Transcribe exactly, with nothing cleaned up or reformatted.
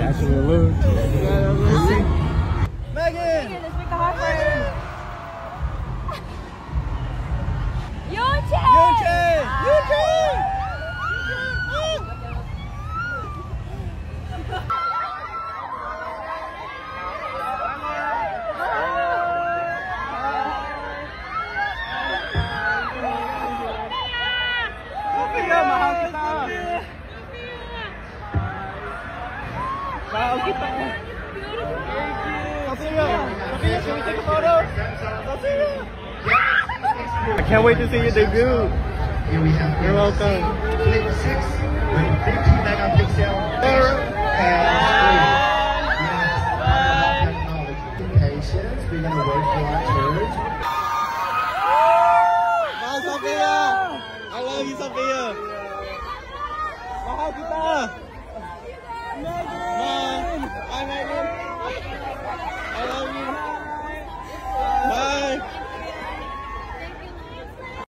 actually look. Megan! Megan, let's make a high five. Yunche! Yunche! Yunche! Mahal kita. Can we take a photo? I can't wait to see your debut. You're welcome. Flip six with fifty megapixel and patience. We're gonna wait for our turn. Bye, Sophia. I love you, Sophia.